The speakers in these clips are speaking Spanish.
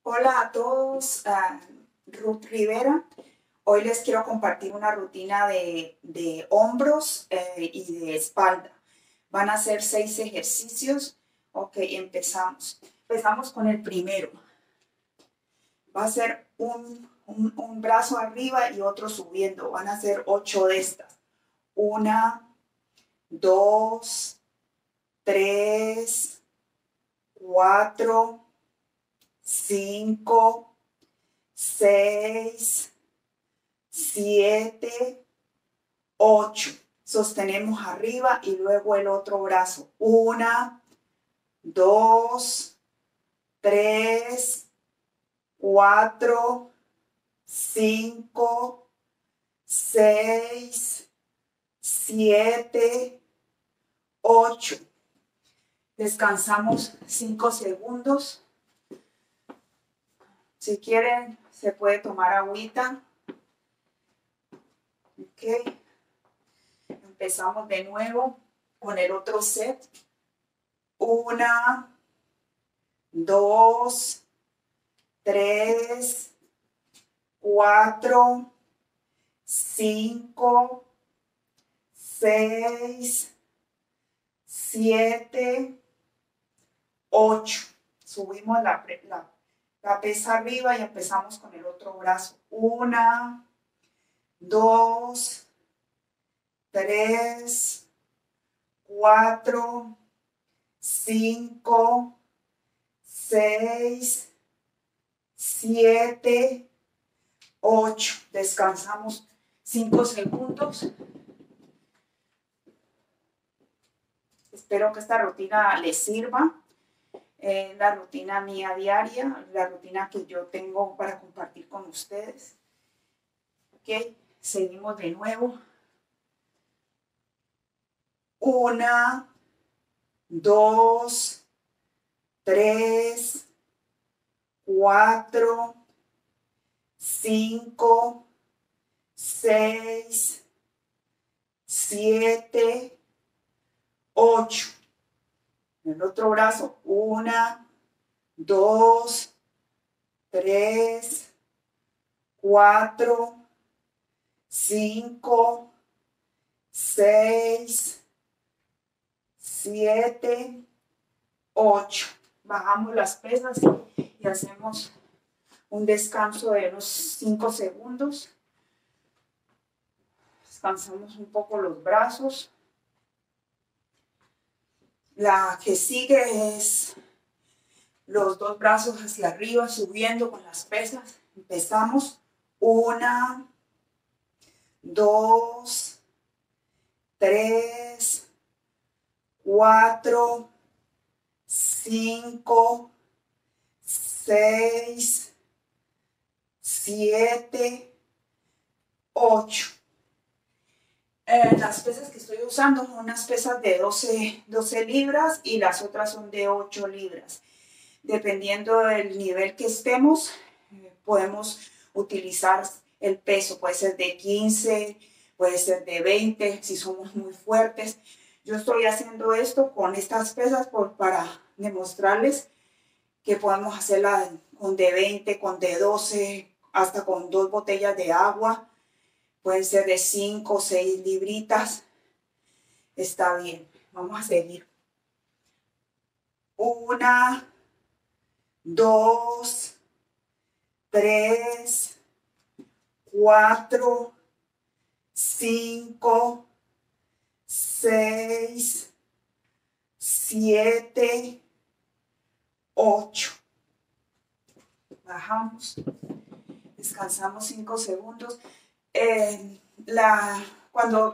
Hola a todos, Ruth Rivera. Hoy les quiero compartir una rutina de hombros y de espalda. Van a ser 6 ejercicios. Ok, empezamos. Empezamos con el primero. Va a ser un brazo arriba y otro subiendo. Van a ser 8 de estas. 1, 2, 3, 4, 5, 6, 7, 8. Sostenemos arriba y luego el otro brazo. 1, 2, 3, 4, 5, 6, 7, 8. Descansamos 5 segundos. Si quieren, se puede tomar agüita. Ok. Empezamos de nuevo con el otro set. 1, 2, 3, 4, 5, 6, 7, 8. Subimos la pesa arriba y empezamos con el otro brazo. 1, 2, 3, 4, 5, 6, 7, 8. Descansamos 5 segundos. Espero que esta rutina les sirva. La rutina mía diaria, la rutina que yo tengo para compartir con ustedes. Ok, seguimos de nuevo. 1, 2, 3, 4, 5, 6, 7, 8. El otro brazo. 1, 2, 3, 4, 5, 6, 7, 8. Bajamos las pesas y hacemos un descanso de unos 5 segundos. Descansamos un poco los brazos. La que sigue es los dos brazos hacia arriba, subiendo con las pesas. Empezamos. 1, 2, 3, 4, 5, 6, 7, 8. Las pesas que estoy usando son unas pesas de 12 libras y las otras son de 8 libras. Dependiendo del nivel que estemos, podemos utilizar el peso. Puede ser de 15, puede ser de 20, si somos muy fuertes. Yo estoy haciendo esto con estas pesas para demostrarles que podemos hacerla con de 20, con de 12, hasta con 2 botellas de agua. Pueden ser de 5 o 6 libritas. Está bien. Vamos a seguir. 1, 2, 3, 4, 5, 6, 7, 8. Bajamos. Descansamos 5 segundos. Cuando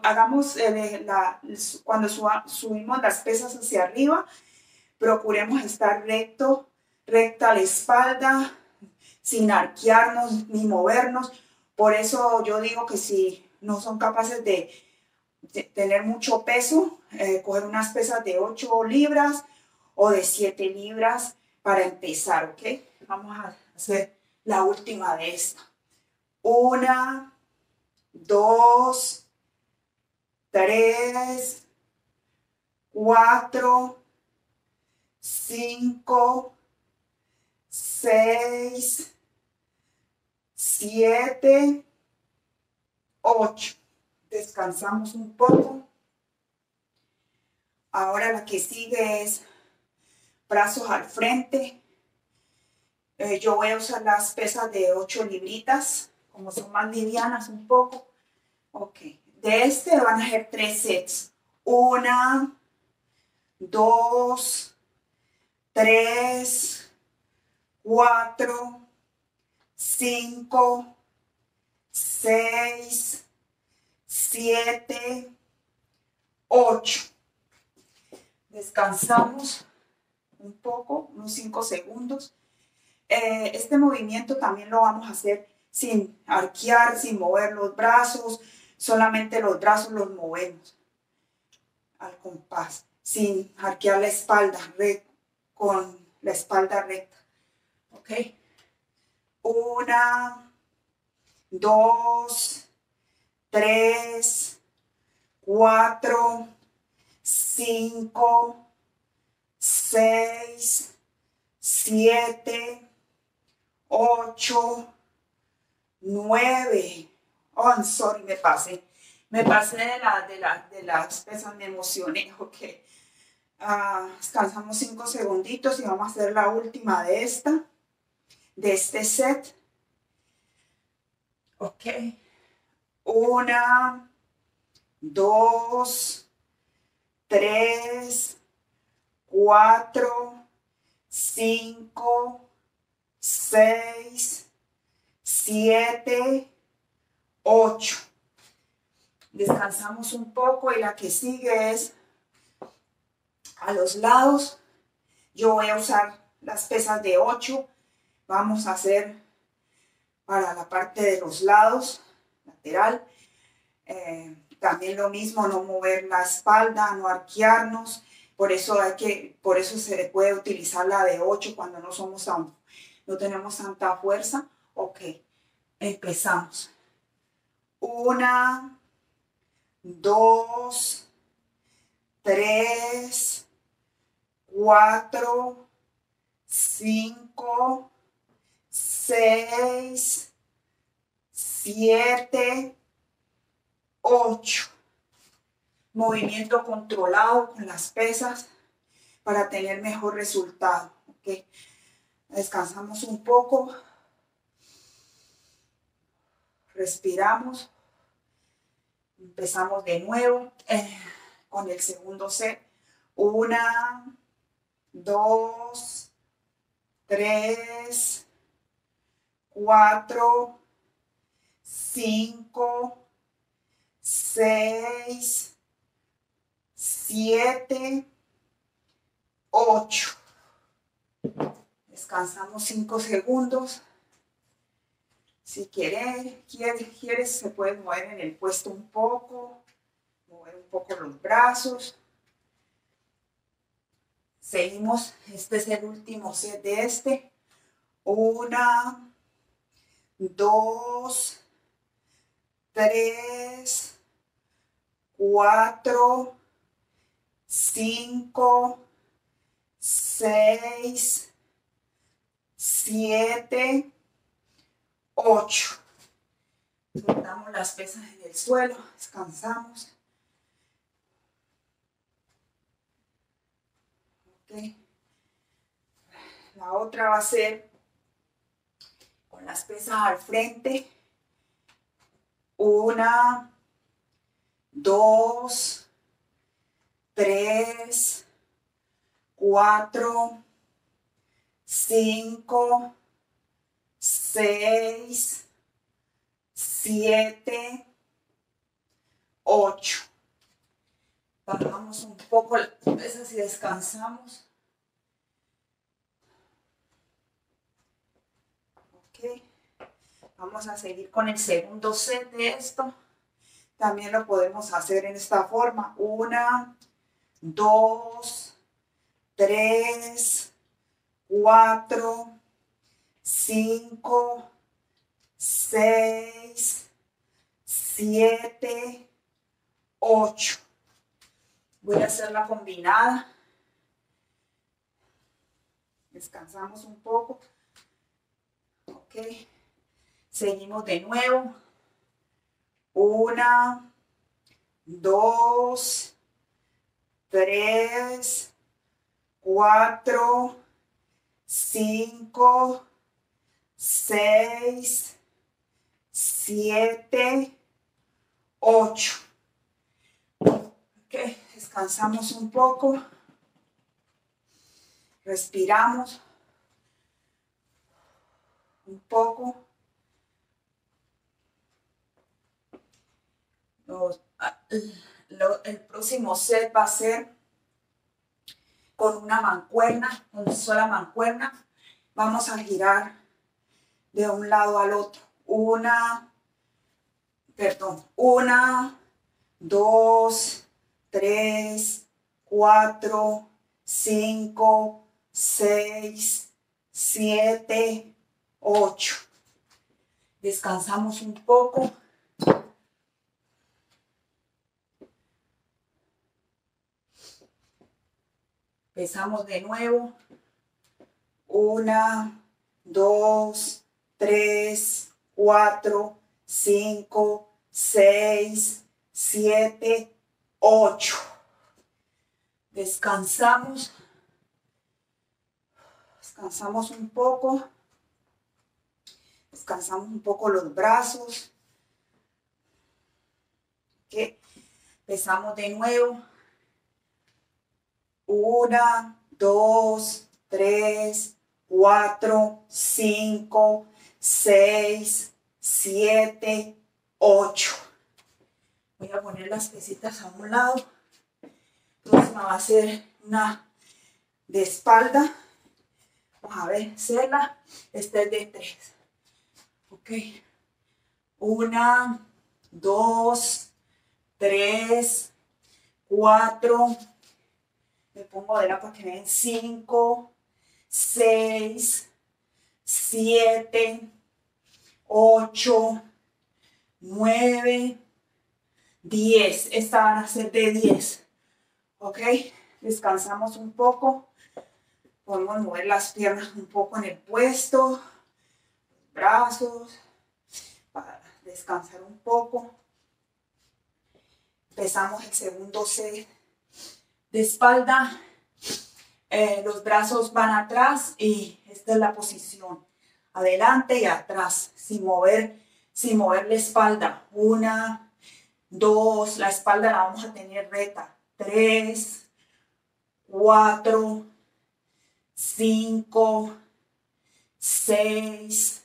subimos las pesas hacia arriba, procuremos estar recta la espalda, sin arquearnos ni movernos. Por eso yo digo que si no son capaces de tener mucho peso, coger unas pesas de 8 libras o de 7 libras para empezar, ¿ok? Vamos a hacer la última de esta. 1, 2, 3, 4, 5, 6, 7, 8. Descansamos un poco. Ahora la que sigue es brazos al frente. Yo voy a usar las pesas de 8 libritas, como son más livianas un poco. Ok, de este van a ser 3 sets. 1, 2, 3, 4, 5, 6, 7, 8. Descansamos un poco, unos 5 segundos. Este movimiento también lo vamos a hacer sin arquear, sin mover los brazos. Solamente los brazos los movemos al compás, sin arquear la espalda, con la espalda recta. Ok. 1, 2, 3, 4, 5, 6, 7, 8, 9. Oh, sorry, me pasé de las pesas, me emocioné. Ok. Descansamos 5 segunditos y vamos a hacer la última de este set. Ok. 1, 2, 3, 4, 5, 6, 7, 8. Descansamos un poco y la que sigue es a los lados. Yo voy a usar las pesas de 8. Vamos a hacer para la parte de los lados, lateral. También lo mismo, no mover la espalda, no arquearnos. Por eso se puede utilizar la de 8 cuando no tenemos tanta fuerza. Ok, empezamos. 1, 2, 3, 4, 5, 6, 7, 8. Movimiento controlado con las pesas para tener mejor resultado. Okay. Descansamos un poco. Respiramos. Empezamos de nuevo con el segundo set. 1, 2, 3, 4, 5, 6, 7, 8. Descansamos 5 segundos. Si quieres, se puede mover en el puesto un poco, mover un poco los brazos. Seguimos, este es el último set de este. 1, 2, 3, 4, 5, 6, 7, 8. Soltamos las pesas en el suelo, descansamos. Okay. La otra va a ser con las pesas al frente. 1, 2, 3, 4, 5, 6, 7, 8. Bajamos un poco las pesas y descansamos. Ok. Vamos a seguir con el segundo set de esto. También lo podemos hacer en esta forma. 1, 2, 3, 4, 5, 6, 7, 8. Voy a hacer la combinada. Descansamos un poco. Ok. Seguimos de nuevo. 1, 2, 3, 4, 5, 6, 7, 8. Ok, descansamos un poco. Respiramos un poco. El próximo set va a ser con una mancuerna, con sola mancuerna. Vamos a girar de un lado al otro. 1, 2, 3, 4, 5, 6, 7, 8. Descansamos un poco. Empezamos de nuevo. 1, 2, 3, 4, 5, 6, 7, 8. Descansamos. Descansamos un poco. Descansamos un poco los brazos. Ok. Empezamos de nuevo. 1, 2, 3, 4, 5, 6, 7, 8. Voy a poner las pesitas a un lado. La próxima va a ser una de espalda. Vamos a ver, hacerla. Esta es de 3. Ok. 1, 2, 3, 4. Me pongo de la para que vean. 5, 6, 7, 8, 9, 10. Esta van a ser de 10. Ok. Descansamos un poco. Podemos mover las piernas un poco en el puesto. Brazos. Para descansar un poco. Empezamos el segundo set de espalda. Los brazos van atrás y esta es la posición. Adelante y atrás, sin mover la espalda. 1, 2, la espalda la vamos a tener recta. 3, 4, 5, 6,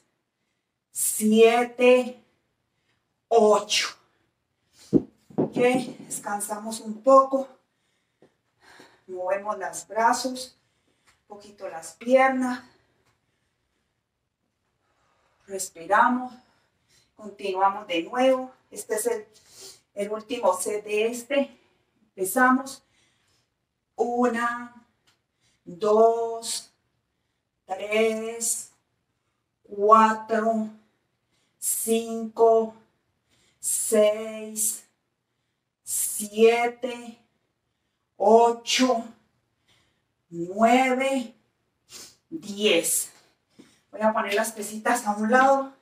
7, 8. Ok, descansamos un poco. Movemos los brazos, un poquito las piernas. Respiramos. Continuamos de nuevo. Este es el último set de este. Empezamos. 1, 2, 3, 4, 5, 6, 7, 8, 9, 10. Voy a poner las pesitas a un lado.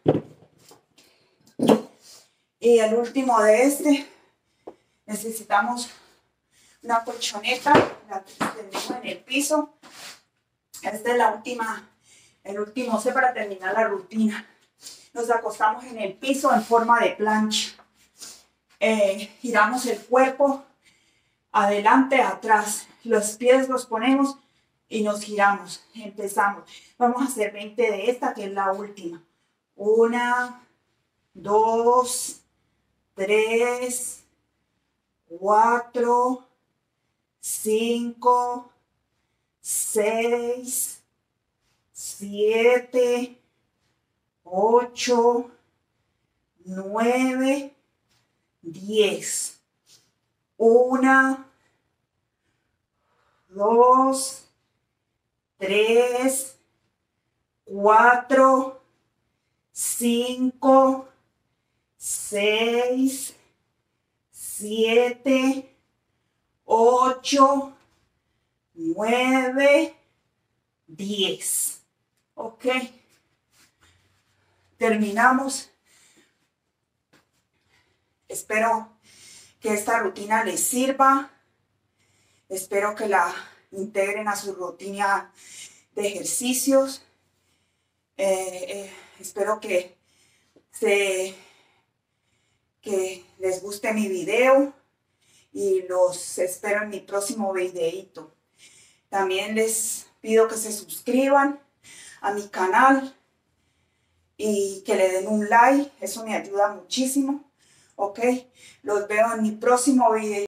Y el último de este, necesitamos una colchoneta, la extendemos en el piso. Esta es el último set para terminar la rutina. Nos acostamos en el piso en forma de plancha. Giramos el cuerpo adelante, atrás. Los pies los ponemos y nos giramos. Empezamos. Vamos a hacer 20 de esta, que es la última. 1, 2, 3, 4, 5, 6, 7, 8, 9, 10. 1, 2, 3, 4, 5, 6, 7, 8, 9, 10. Ok. terminamos. Espero que esta rutina les sirva. Espero que la integren a su rutina de ejercicios. Espero que les guste mi video y los espero en mi próximo videito. También les pido que se suscriban a mi canal y que le den un like, eso me ayuda muchísimo. Ok, los veo en mi próximo video.